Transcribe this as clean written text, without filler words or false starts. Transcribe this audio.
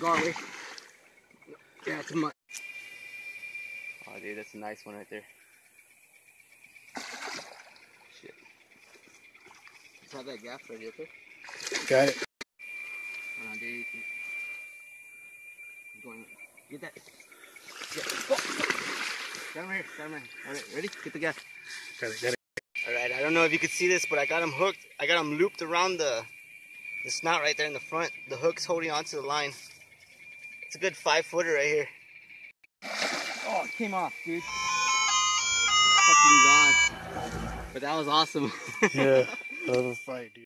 Sorry. Yeah, it's much. Oh, dude, that's a nice one right there. Shit. Let's have that gaff ready, okay? Got it. Hold on, dude. I'm going. Get that. Yeah. Oh. Got him right here. Got him right here. All right, ready? Get the gaff. Got it. Got it. All right, I don't know if you could see this, but I got him hooked. I got him looped around the snout right there in the front. The hook's holding onto the line. It's a good 5-footer right here. Oh, it came off, dude. Fucking God. But that was awesome. Yeah. Love a fight, dude.